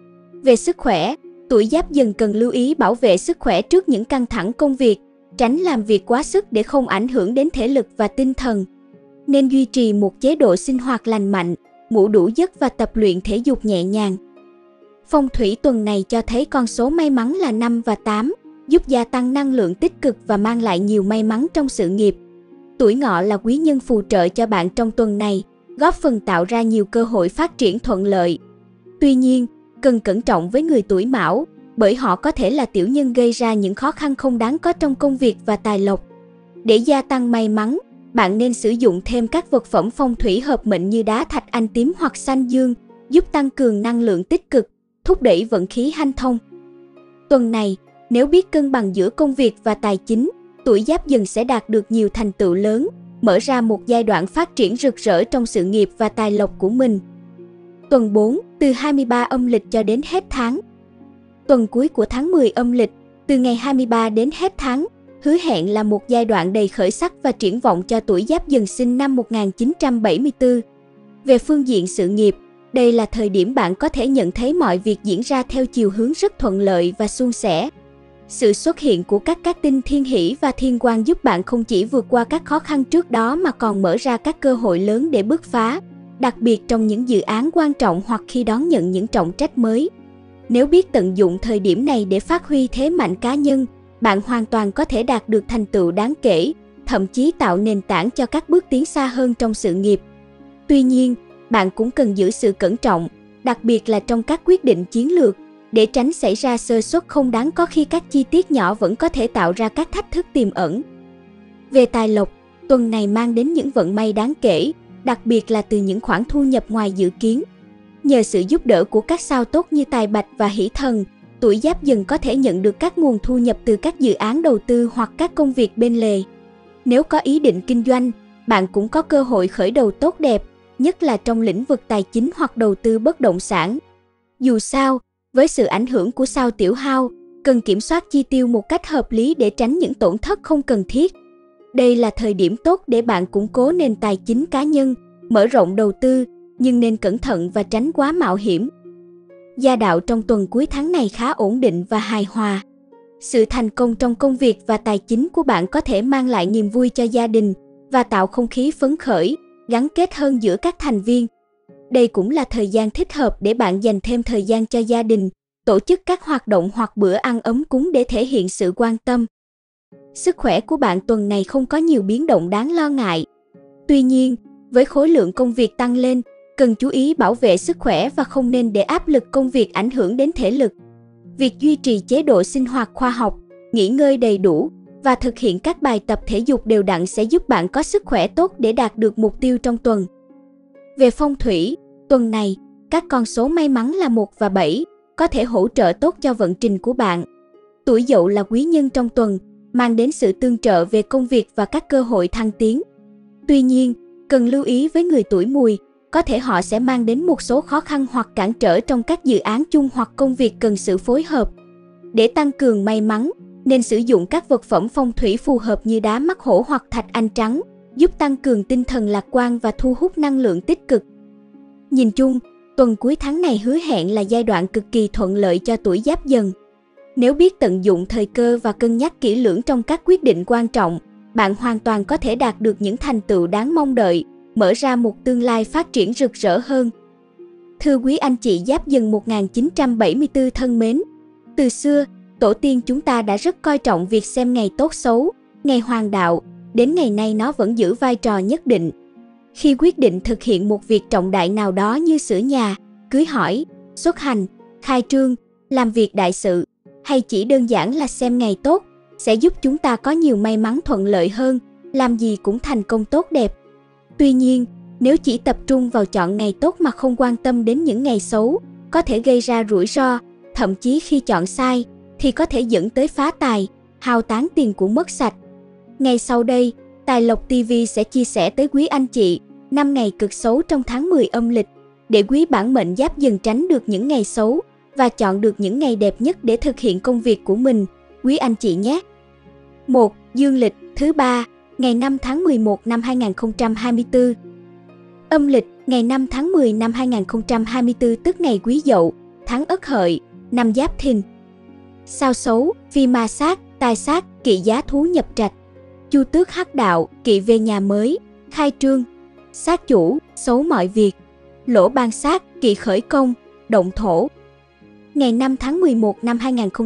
Về sức khỏe, tuổi Giáp Dần cần lưu ý bảo vệ sức khỏe trước những căng thẳng công việc, tránh làm việc quá sức để không ảnh hưởng đến thể lực và tinh thần. Nên duy trì một chế độ sinh hoạt lành mạnh, ngủ đủ giấc và tập luyện thể dục nhẹ nhàng. Phong thủy tuần này cho thấy con số may mắn là 5 và 8, giúp gia tăng năng lượng tích cực và mang lại nhiều may mắn trong sự nghiệp. Tuổi Ngọ là quý nhân phù trợ cho bạn trong tuần này, góp phần tạo ra nhiều cơ hội phát triển thuận lợi. Tuy nhiên, cần cẩn trọng với người tuổi Mão, bởi họ có thể là tiểu nhân gây ra những khó khăn không đáng có trong công việc và tài lộc. Để gia tăng may mắn, bạn nên sử dụng thêm các vật phẩm phong thủy hợp mệnh như đá thạch anh tím hoặc xanh dương, giúp tăng cường năng lượng tích cực, thúc đẩy vận khí hanh thông. Tuần này, nếu biết cân bằng giữa công việc và tài chính, tuổi Giáp Dần sẽ đạt được nhiều thành tựu lớn, mở ra một giai đoạn phát triển rực rỡ trong sự nghiệp và tài lộc của mình. Tuần 4, từ 23 âm lịch cho đến hết tháng. Tuần cuối của tháng 10 âm lịch, từ ngày 23 đến hết tháng, hứa hẹn là một giai đoạn đầy khởi sắc và triển vọng cho tuổi Giáp Dần sinh năm 1974. Về phương diện sự nghiệp, đây là thời điểm bạn có thể nhận thấy mọi việc diễn ra theo chiều hướng rất thuận lợi và suôn sẻ. Sự xuất hiện của các tinh thiên hỷ và thiên quang giúp bạn không chỉ vượt qua các khó khăn trước đó mà còn mở ra các cơ hội lớn để bứt phá, đặc biệt trong những dự án quan trọng hoặc khi đón nhận những trọng trách mới. Nếu biết tận dụng thời điểm này để phát huy thế mạnh cá nhân, bạn hoàn toàn có thể đạt được thành tựu đáng kể, thậm chí tạo nền tảng cho các bước tiến xa hơn trong sự nghiệp. Tuy nhiên, bạn cũng cần giữ sự cẩn trọng, đặc biệt là trong các quyết định chiến lược, để tránh xảy ra sơ suất không đáng có khi các chi tiết nhỏ vẫn có thể tạo ra các thách thức tiềm ẩn. Về tài lộc, tuần này mang đến những vận may đáng kể, đặc biệt là từ những khoản thu nhập ngoài dự kiến. Nhờ sự giúp đỡ của các sao tốt như Tài Bạch và Hỷ Thần, tuổi Giáp Dần có thể nhận được các nguồn thu nhập từ các dự án đầu tư hoặc các công việc bên lề. Nếu có ý định kinh doanh, bạn cũng có cơ hội khởi đầu tốt đẹp, nhất là trong lĩnh vực tài chính hoặc đầu tư bất động sản. Dù sao, với sự ảnh hưởng của sao Tiểu Hao, cần kiểm soát chi tiêu một cách hợp lý để tránh những tổn thất không cần thiết. Đây là thời điểm tốt để bạn củng cố nền tài chính cá nhân, mở rộng đầu tư, nhưng nên cẩn thận và tránh quá mạo hiểm. Gia đạo trong tuần cuối tháng này khá ổn định và hài hòa. Sự thành công trong công việc và tài chính của bạn có thể mang lại niềm vui cho gia đình và tạo không khí phấn khởi, gắn kết hơn giữa các thành viên. Đây cũng là thời gian thích hợp để bạn dành thêm thời gian cho gia đình, tổ chức các hoạt động hoặc bữa ăn ấm cúng để thể hiện sự quan tâm. Sức khỏe của bạn tuần này không có nhiều biến động đáng lo ngại. Tuy nhiên, với khối lượng công việc tăng lên, cần chú ý bảo vệ sức khỏe và không nên để áp lực công việc ảnh hưởng đến thể lực. Việc duy trì chế độ sinh hoạt khoa học, nghỉ ngơi đầy đủ và thực hiện các bài tập thể dục đều đặn sẽ giúp bạn có sức khỏe tốt để đạt được mục tiêu trong tuần. Về phong thủy, tuần này, các con số may mắn là 1 và 7, có thể hỗ trợ tốt cho vận trình của bạn. Tuổi Dậu là quý nhân trong tuần, mang đến sự tương trợ về công việc và các cơ hội thăng tiến. Tuy nhiên, cần lưu ý với người tuổi Mùi, có thể họ sẽ mang đến một số khó khăn hoặc cản trở trong các dự án chung hoặc công việc cần sự phối hợp. Để tăng cường may mắn, nên sử dụng các vật phẩm phong thủy phù hợp như đá mắt hổ hoặc thạch anh trắng, giúp tăng cường tinh thần lạc quan và thu hút năng lượng tích cực. Nhìn chung, tuần cuối tháng này hứa hẹn là giai đoạn cực kỳ thuận lợi cho tuổi Giáp Dần. Nếu biết tận dụng thời cơ và cân nhắc kỹ lưỡng trong các quyết định quan trọng, bạn hoàn toàn có thể đạt được những thành tựu đáng mong đợi, mở ra một tương lai phát triển rực rỡ hơn. Thưa quý anh chị Giáp Dần 1974 thân mến, từ xưa, tổ tiên chúng ta đã rất coi trọng việc xem ngày tốt xấu, ngày hoàng đạo, đến ngày nay nó vẫn giữ vai trò nhất định. Khi quyết định thực hiện một việc trọng đại nào đó như sửa nhà, cưới hỏi, xuất hành, khai trương, làm việc đại sự, hay chỉ đơn giản là xem ngày tốt, sẽ giúp chúng ta có nhiều may mắn thuận lợi hơn, làm gì cũng thành công tốt đẹp. Tuy nhiên, nếu chỉ tập trung vào chọn ngày tốt mà không quan tâm đến những ngày xấu, có thể gây ra rủi ro, thậm chí khi chọn sai, thì có thể dẫn tới phá tài, hao tán tiền của mất sạch. Ngay sau đây, Tài Lộc TV sẽ chia sẻ tới quý anh chị 5 ngày cực xấu trong tháng 10 âm lịch, để quý bản mệnh Giáp Dần tránh được những ngày xấu và chọn được những ngày đẹp nhất để thực hiện công việc của mình, quý anh chị nhé. 1. Dương lịch thứ 3, ngày 5 tháng 11 năm 2024. Âm lịch, ngày 5 tháng 10 năm 2024 tức ngày Quý Dậu, tháng Ất Hợi, năm Giáp Thìn. Sao xấu, Phi Ma Sát, Tai Sát, Kỵ Giá Thú nhập trạch. Chu Tước Hắc Đạo, Kỵ về nhà mới, khai trương. Sát chủ, xấu mọi việc. Lỗ Ban Sát, Kỵ khởi công, động thổ. Ngày 5 tháng 11 năm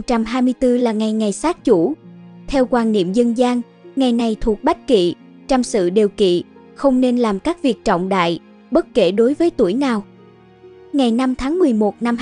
2024 là ngày sát chủ. Theo quan niệm dân gian, ngày này thuộc Bách Kỵ, trăm sự đều kỵ, không nên làm các việc trọng đại, bất kể đối với tuổi nào. Ngày 5 tháng 11 năm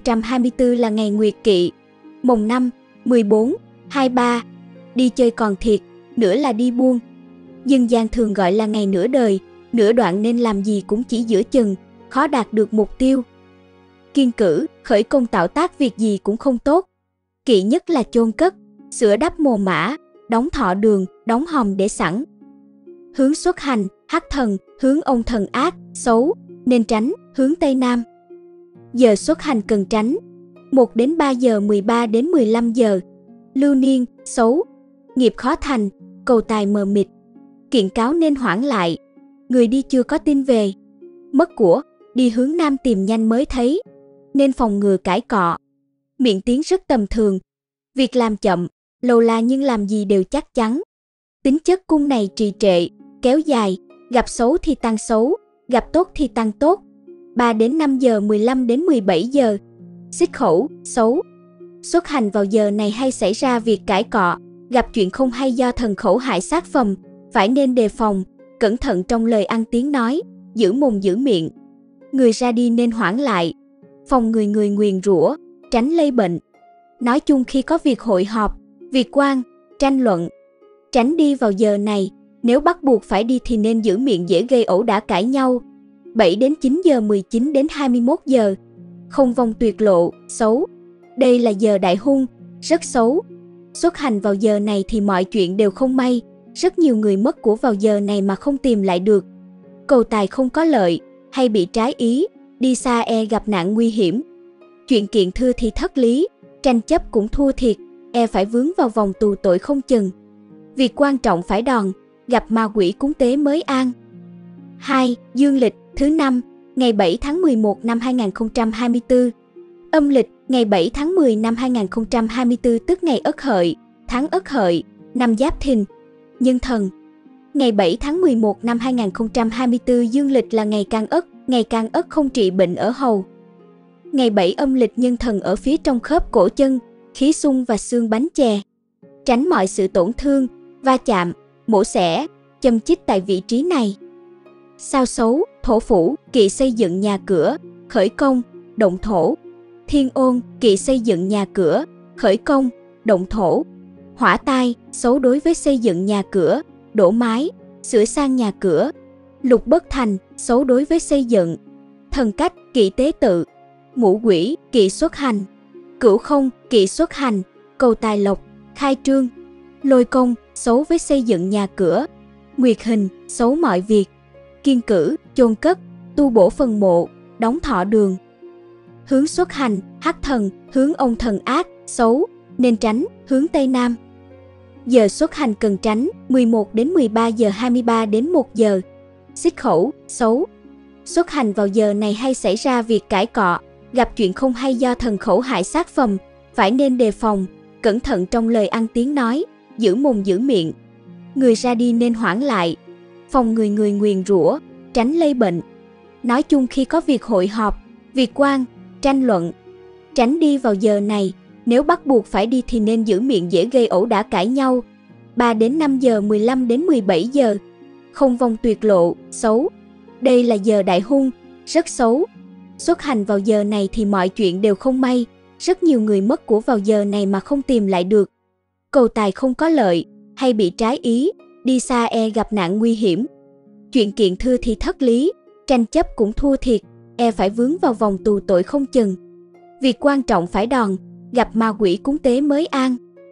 2024 là ngày Nguyệt Kỵ, mồng 5, 14, 23, đi chơi còn thiệt, nửa là đi buôn. Dân gian thường gọi là ngày nửa đời, nửa đoạn nên làm gì cũng chỉ giữa chừng, khó đạt được mục tiêu. Kiêng cữ, khởi công tạo tác việc gì cũng không tốt. Kỵ nhất là chôn cất, sửa đắp mồ mã, đóng thọ đường, đóng hòm để sẵn. Hướng xuất hành, Hắc Thần, hướng ông thần ác, xấu, nên tránh, hướng Tây Nam. Giờ xuất hành cần tránh, 1 đến 3 giờ 13 đến 15 giờ. Lưu niên, xấu, nghiệp khó thành, cầu tài mờ mịt. Kiện cáo nên hoãn lại, người đi chưa có tin về. Mất của, đi hướng Nam tìm nhanh mới thấy, nên phòng ngừa cãi cọ. Miệng tiếng rất tầm thường, việc làm chậm, lâu la nhưng làm gì đều chắc chắn. Tính chất cung này trì trệ, kéo dài, gặp xấu thì tăng xấu, gặp tốt thì tăng tốt. 3 đến 5 giờ 15 đến 17 giờ. Xích khẩu, xấu. Xuất hành vào giờ này hay xảy ra việc cãi cọ, gặp chuyện không hay do thần khẩu hại sát phầm, phải nên đề phòng, cẩn thận trong lời ăn tiếng nói, giữ mồm giữ miệng. Người ra đi nên hoãn lại, phòng người nguyền rủa, tránh lây bệnh. Nói chung khi có việc hội họp, việc quan, tranh luận, tránh đi vào giờ này, nếu bắt buộc phải đi thì nên giữ miệng dễ gây ẩu đả cãi nhau. 7 đến 9 giờ 19 đến 21 giờ. Không vong tuyệt lộ, xấu. Đây là giờ đại hung, rất xấu. Xuất hành vào giờ này thì mọi chuyện đều không may, rất nhiều người mất của vào giờ này mà không tìm lại được. Cầu tài không có lợi, hay bị trái ý, đi xa gặp nạn nguy hiểm. Chuyện kiện thư thì thất lý, tranh chấp cũng thua thiệt, phải vướng vào vòng tù tội không chừng. Việc quan trọng phải đòn, gặp ma quỷ cúng tế mới an. 2. Dương lịch thứ 5, ngày 7 tháng 11 năm 2024. Âm lịch, ngày 7 tháng 10 năm 2024 tức ngày Ất Hợi, tháng Ất Hợi, năm Giáp Thìn. Nhân thần. Ngày 7 tháng 11 năm 2024 dương lịch là ngày Can Ất, ngày Can Ất không trị bệnh ở hầu. Ngày 7 âm lịch nhân thần ở phía trong khớp cổ chân, khí xung và xương bánh chè. Tránh mọi sự tổn thương, va chạm, mổ xẻ, châm chích tại vị trí này. Sao xấu, thổ phủ, kỵ xây dựng nhà cửa, khởi công, động thổ. Thiên ôn, kỵ xây dựng nhà cửa, khởi công, động thổ. Hỏa tai, xấu đối với xây dựng nhà cửa, đổ mái, sửa sang nhà cửa. Lục bất thành, xấu đối với xây dựng. Thần cách, kỵ tế tự. Ngũ quỷ, kỵ xuất hành. Cửu không, kỵ xuất hành, cầu tài lộc, khai trương. Lôi công, xấu với xây dựng nhà cửa. Nguyệt hình, xấu mọi việc. Kiên cử, chôn cất, tu bổ phần mộ, đóng thọ đường. Hướng xuất hành, hắc thần, hướng ông thần ác, xấu, nên tránh, hướng Tây Nam. Giờ xuất hành cần tránh, 11 đến 13 giờ 23 đến 1 giờ. Xích khẩu, xấu. Xuất hành vào giờ này hay xảy ra việc cãi cọ, gặp chuyện không hay do thần khẩu hại sát phầm, phải nên đề phòng, cẩn thận trong lời ăn tiếng nói, giữ mồm giữ miệng. Người ra đi nên hoãn lại, phòng người nguyền rủa, tránh lây bệnh. Nói chung khi có việc hội họp, việc quan, tranh luận, tránh đi vào giờ này, nếu bắt buộc phải đi thì nên giữ miệng dễ gây ẩu đả cãi nhau. 3 đến 5 giờ 15 đến 17 giờ. Không vong tuyệt lộ, xấu. Đây là giờ đại hung, rất xấu. Xuất hành vào giờ này thì mọi chuyện đều không may, rất nhiều người mất của vào giờ này mà không tìm lại được. Cầu tài không có lợi, hay bị trái ý, đi xa gặp nạn nguy hiểm. Chuyện kiện thư thì thất lý, tranh chấp cũng thua thiệt, phải vướng vào vòng tù tội không chừng. Việc quan trọng phải đòn, gặp ma quỷ cúng tế mới an.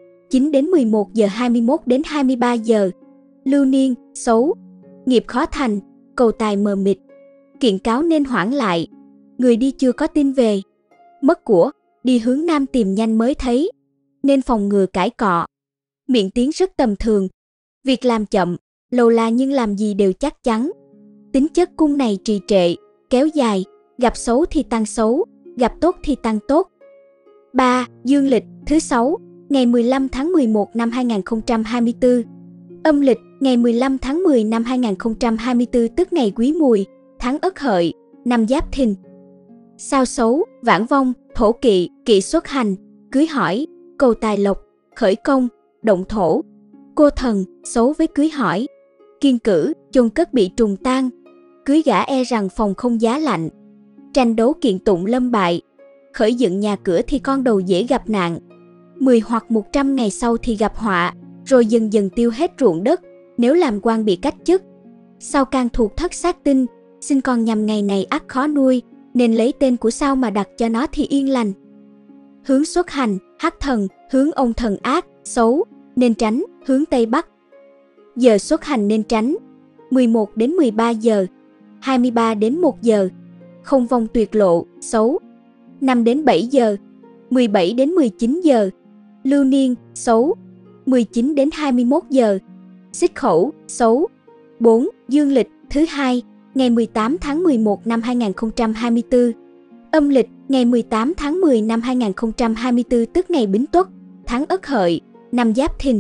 9 đến 11 giờ 21 đến 23 giờ. Lưu niên, xấu. Nghiệp khó thành, cầu tài mờ mịt. Kiện cáo nên hoãn lại. Người đi chưa có tin về. Mất của, đi hướng Nam tìm nhanh mới thấy. Nên phòng ngừa cãi cọ. Miệng tiếng rất tầm thường. Việc làm chậm, lâu la nhưng làm gì đều chắc chắn. Tính chất cung này trì trệ, kéo dài. Gặp xấu thì tăng xấu, gặp tốt thì tăng tốt. 3. Dương lịch, thứ 6, ngày 15 tháng 11 năm 2024. Âm lịch, ngày 15 tháng 10 năm 2024 tức ngày Quý Mùi, tháng Ất Hợi, năm Giáp Thìn. Sao xấu, vãng vong, thổ kỵ, kỵ xuất hành, cưới hỏi, cầu tài lộc, khởi công, động thổ. Cô thần, xấu với cưới hỏi. Kiên cử, chôn cất bị trùng tan. Cưới gã rằng phòng không giá lạnh. Tranh đấu kiện tụng lâm bại. Khởi dựng nhà cửa thì con đầu dễ gặp nạn. 10 hoặc 100 ngày sau thì gặp họa, rồi dần dần tiêu hết ruộng đất, nếu làm quan bị cách chức. Sao can thuộc thất sát tinh, sinh con nhằm ngày này ắt khó nuôi, nên lấy tên của sao mà đặt cho nó thì yên lành. Hướng xuất hành, hắc thần, hướng ông thần ác, xấu, nên tránh, hướng Tây Bắc. Giờ xuất hành nên tránh, 11 đến 13 giờ, 23 đến 1 giờ. Không vong tuyệt lộ, xấu. 5 đến 7 giờ, 17 đến 19 giờ. Lưu niên, xấu. 19 đến 21 giờ. Xích khẩu, xấu. 4. Dương lịch, thứ 2, ngày 18 tháng 11 năm 2024. Âm lịch, ngày 18 tháng 10 năm 2024 tức ngày Bính Tuất, tháng Ất Hợi, năm Giáp Thìn.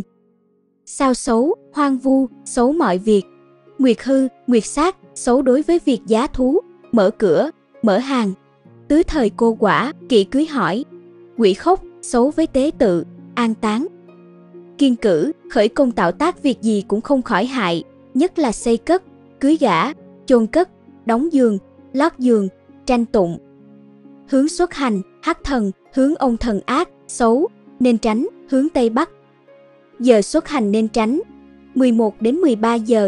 Sao xấu, hoang vu, xấu mọi việc. Nguyệt hư, nguyệt sát, xấu đối với việc giá thú, mở cửa, mở hàng. Tứ thời cô quả, kỵ cưới hỏi. Quỷ khốc, xấu với tế tự, an táng. Kiên cử, khởi công tạo tác việc gì cũng không khỏi hại, nhất là xây cất, cưới gả, chôn cất, đóng giường, lót giường, tranh tụng. Hướng xuất hành, hắc thần, hướng ông thần ác, xấu, nên tránh, hướng Tây Bắc. Giờ xuất hành nên tránh, 11 đến 13 giờ,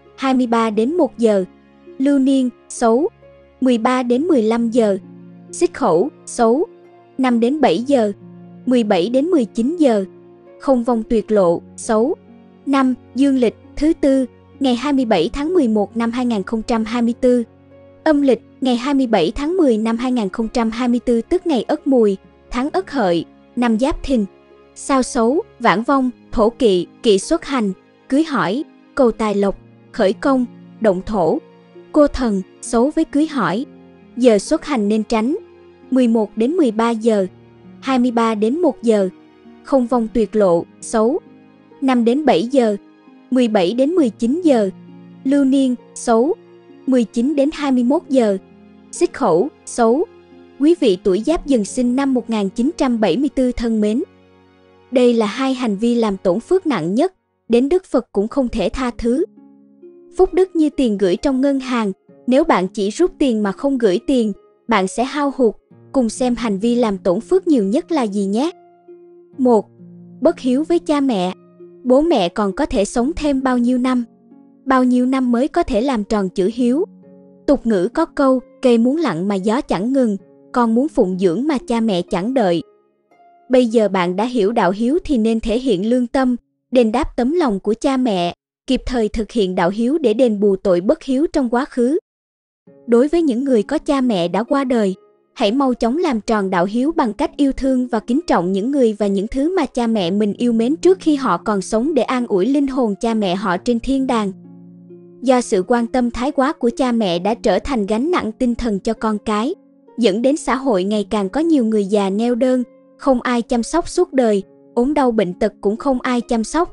23 đến 1 giờ. Lưu niên, xấu, 13 đến 15 giờ. Xích khẩu, xấu, 5 đến 7 giờ, 17 đến 19 giờ. Không vong tuyệt lộ, xấu. 5. Dương lịch, thứ 4, ngày 27 tháng 11 năm 2024. Âm lịch, ngày 27 tháng 10 năm 2024 tức ngày Ất Mùi, tháng Ất Hợi, năm Giáp Thìn. Sao xấu, vãng vong, thổ kỵ, kỵ xuất hành, cưới hỏi, cầu tài lộc, khởi công, động thổ. Cô thần, xấu với cưới hỏi. Giờ xuất hành nên tránh, 11 đến 13 giờ, 23 đến 1 giờ. Không vong tuyệt lộ, xấu. 5 đến 7 giờ, 17 đến 19 giờ. Lưu niên, xấu. 19 đến 21 giờ. Xích khẩu, xấu. Quý vị tuổi Giáp Dần sinh năm 1974 thân mến. Đây là hai hành vi làm tổn phước nặng nhất, đến Đức Phật cũng không thể tha thứ. Phúc đức như tiền gửi trong ngân hàng, nếu bạn chỉ rút tiền mà không gửi tiền, bạn sẽ hao hụt, cùng xem hành vi làm tổn phước nhiều nhất là gì nhé. 1. Bất hiếu với cha mẹ. Bố mẹ còn có thể sống thêm bao nhiêu năm? Bao nhiêu năm mới có thể làm tròn chữ hiếu? Tục ngữ có câu, cây muốn lặng mà gió chẳng ngừng, con muốn phụng dưỡng mà cha mẹ chẳng đợi. Bây giờ bạn đã hiểu đạo hiếu thì nên thể hiện lương tâm, đền đáp tấm lòng của cha mẹ, kịp thời thực hiện đạo hiếu để đền bù tội bất hiếu trong quá khứ. Đối với những người có cha mẹ đã qua đời, hãy mau chóng làm tròn đạo hiếu bằng cách yêu thương và kính trọng những người và những thứ mà cha mẹ mình yêu mến trước khi họ còn sống để an ủi linh hồn cha mẹ họ trên thiên đàng. Do sự quan tâm thái quá của cha mẹ đã trở thành gánh nặng tinh thần cho con cái, dẫn đến xã hội ngày càng có nhiều người già neo đơn, không ai chăm sóc suốt đời, ốm đau bệnh tật cũng không ai chăm sóc.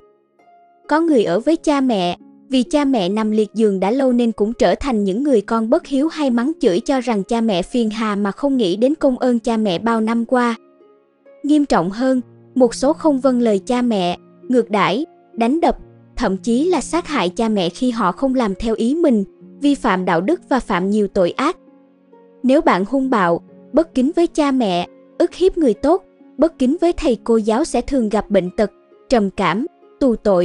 Có người ở với cha mẹ, vì cha mẹ nằm liệt giường đã lâu nên cũng trở thành những người con bất hiếu hay mắng chửi cho rằng cha mẹ phiền hà mà không nghĩ đến công ơn cha mẹ bao năm qua. Nghiêm trọng hơn, một số không vâng lời cha mẹ, ngược đãi, đánh đập, thậm chí là sát hại cha mẹ khi họ không làm theo ý mình, vi phạm đạo đức và phạm nhiều tội ác. Nếu bạn hung bạo, bất kính với cha mẹ, ức hiếp người tốt, bất kính với thầy cô giáo sẽ thường gặp bệnh tật, trầm cảm, tù tội.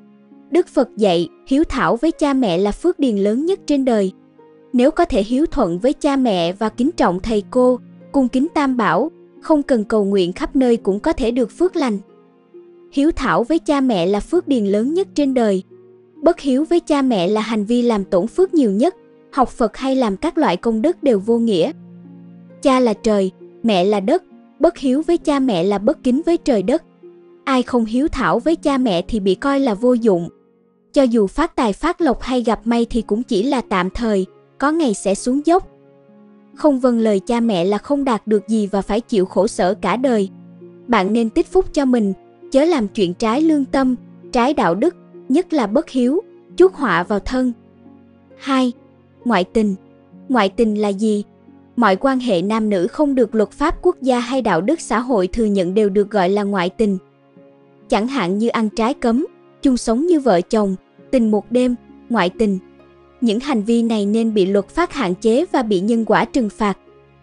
Đức Phật dạy, hiếu thảo với cha mẹ là phước điền lớn nhất trên đời. Nếu có thể hiếu thuận với cha mẹ và kính trọng thầy cô, cung kính tam bảo, không cần cầu nguyện khắp nơi cũng có thể được phước lành. Hiếu thảo với cha mẹ là phước điền lớn nhất trên đời. Bất hiếu với cha mẹ là hành vi làm tổn phước nhiều nhất, học Phật hay làm các loại công đức đều vô nghĩa. Cha là trời, mẹ là đất, bất hiếu với cha mẹ là bất kính với trời đất. Ai không hiếu thảo với cha mẹ thì bị coi là vô dụng. Cho dù phát tài phát lộc hay gặp may thì cũng chỉ là tạm thời, có ngày sẽ xuống dốc. Không vâng lời cha mẹ là không đạt được gì và phải chịu khổ sở cả đời. Bạn nên tích phúc cho mình, chớ làm chuyện trái lương tâm, trái đạo đức, nhất là bất hiếu, chuốc họa vào thân. 2. Ngoại tình. Ngoại tình là gì? Mọi quan hệ nam nữ không được luật pháp quốc gia hay đạo đức xã hội thừa nhận đều được gọi là ngoại tình. Chẳng hạn như ăn trái cấm, chung sống như vợ chồng, tình một đêm, ngoại tình. Những hành vi này nên bị luật pháp hạn chế và bị nhân quả trừng phạt.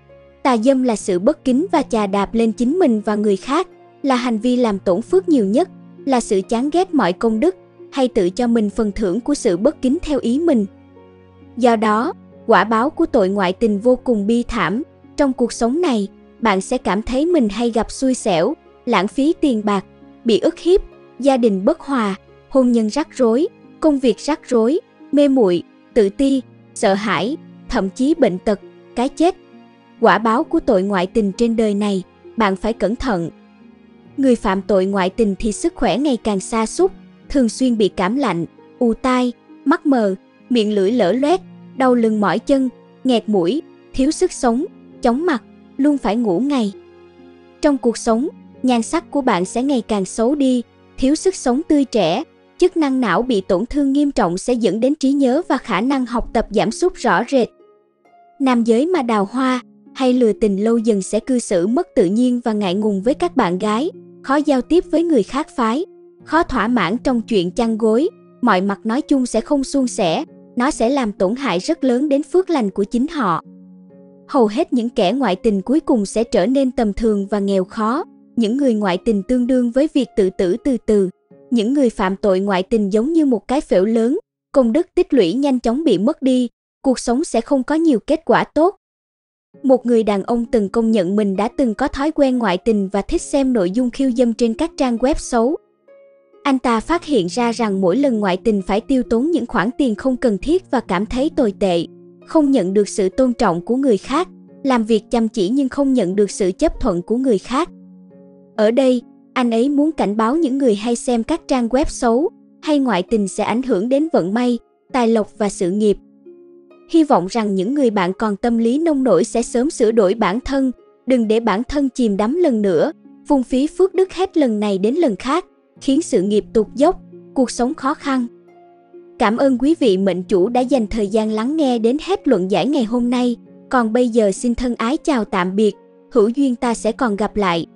Tà dâm là sự bất kính và chà đạp lên chính mình và người khác, là hành vi làm tổn phước nhiều nhất, là sự chán ghét mọi công đức, hay tự cho mình phần thưởng của sự bất kính theo ý mình. Do đó, quả báo của tội ngoại tình vô cùng bi thảm. Trong cuộc sống này, bạn sẽ cảm thấy mình hay gặp xui xẻo, lãng phí tiền bạc, bị ức hiếp, gia đình bất hòa, hôn nhân rắc rối, công việc rắc rối, mê muội, tự ti, sợ hãi, thậm chí bệnh tật, cái chết. Quả báo của tội ngoại tình trên đời này, bạn phải cẩn thận. Người phạm tội ngoại tình thì sức khỏe ngày càng sa sút, thường xuyên bị cảm lạnh, ù tai, mắt mờ, miệng lưỡi lở loét, đau lưng mỏi chân, nghẹt mũi, thiếu sức sống, chóng mặt, luôn phải ngủ ngày. Trong cuộc sống, nhan sắc của bạn sẽ ngày càng xấu đi, thiếu sức sống tươi trẻ, chức năng não bị tổn thương nghiêm trọng sẽ dẫn đến trí nhớ và khả năng học tập giảm sút rõ rệt. Nam giới mà đào hoa hay lừa tình lâu dần sẽ cư xử mất tự nhiên và ngại ngùng với các bạn gái, khó giao tiếp với người khác phái, khó thỏa mãn trong chuyện chăn gối, mọi mặt nói chung sẽ không suôn sẻ, nó sẽ làm tổn hại rất lớn đến phước lành của chính họ. Hầu hết những kẻ ngoại tình cuối cùng sẽ trở nên tầm thường và nghèo khó. Những người ngoại tình tương đương với việc tự tử từ từ. Những người phạm tội ngoại tình giống như một cái phễu lớn, công đức tích lũy nhanh chóng bị mất đi, cuộc sống sẽ không có nhiều kết quả tốt. Một người đàn ông từng công nhận mình đã từng có thói quen ngoại tình và thích xem nội dung khiêu dâm trên các trang web xấu. Anh ta phát hiện ra rằng mỗi lần ngoại tình phải tiêu tốn những khoản tiền không cần thiết và cảm thấy tồi tệ, không nhận được sự tôn trọng của người khác, làm việc chăm chỉ nhưng không nhận được sự chấp thuận của người khác. Ở đây, anh ấy muốn cảnh báo những người hay xem các trang web xấu hay ngoại tình sẽ ảnh hưởng đến vận may, tài lộc và sự nghiệp. Hy vọng rằng những người bạn còn tâm lý nông nổi sẽ sớm sửa đổi bản thân, đừng để bản thân chìm đắm lần nữa, phung phí phước đức hết lần này đến lần khác, khiến sự nghiệp tụt dốc, cuộc sống khó khăn. Cảm ơn quý vị mệnh chủ đã dành thời gian lắng nghe đến hết luận giải ngày hôm nay. Còn bây giờ xin thân ái chào tạm biệt, hữu duyên ta sẽ còn gặp lại.